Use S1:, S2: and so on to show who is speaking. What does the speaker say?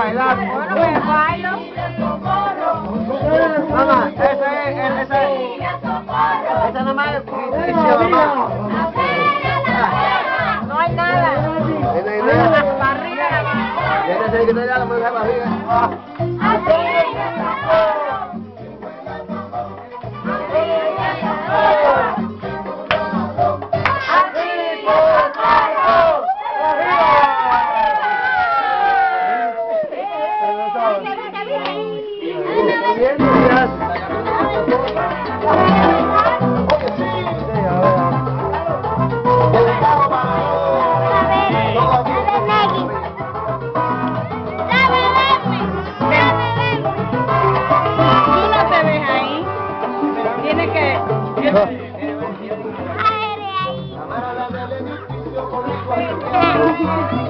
S1: bailar.
S2: Bueno, me bailo.
S1: Mamá, esa nomás es ficción, mamá.
S2: No hay nada.
S1: No hay nada.
S2: Barriga nada más.
S1: Ya te sé que te da la mujer barriga.
S2: Ay,